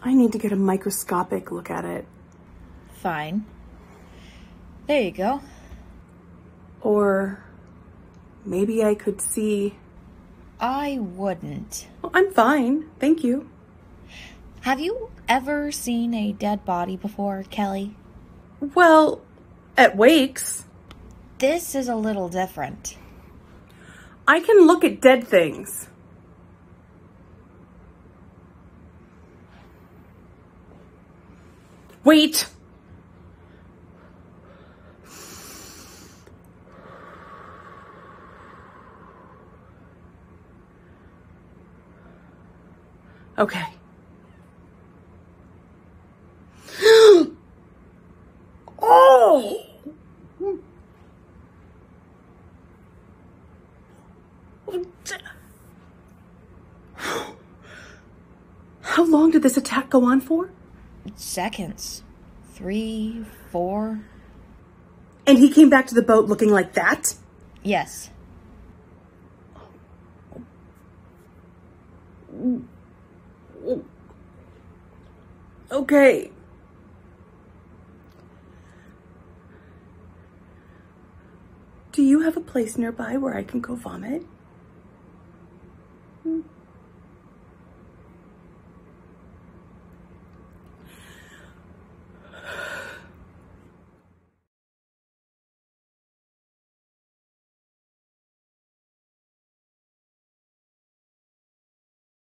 I need to get a microscopic look at it. Fine. There you go. Or maybe I could see... I wouldn't. Well, I'm fine, thank you. Have you ever seen a dead body before, Kelly? Well, at wakes. This is a little different. I can look at dead things. Wait! Okay. Oh! How long did this attack go on for? Seconds. 3, 4. And he came back to the boat looking like that? Yes. Okay. Do you have a place nearby where I can go vomit?